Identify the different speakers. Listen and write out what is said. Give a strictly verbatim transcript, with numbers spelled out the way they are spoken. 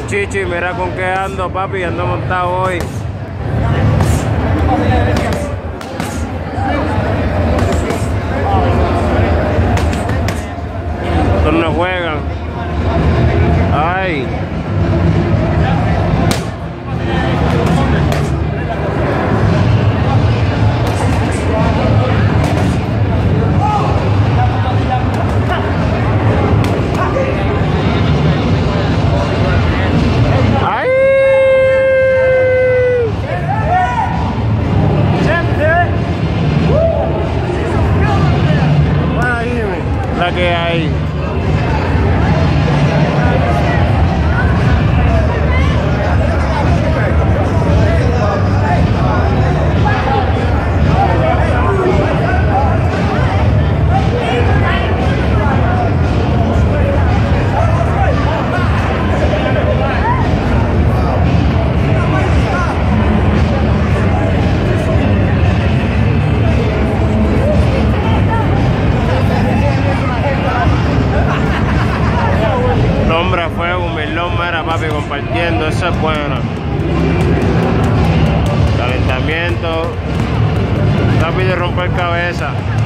Speaker 1: Chichi, mira con qué ando, papi, ando montado hoy. Estos no juegan. Ay. La que hay. Nombre a fuego, humildón, mera papi, compartiendo, eso es bueno. Calentamiento, rápido y romper cabeza.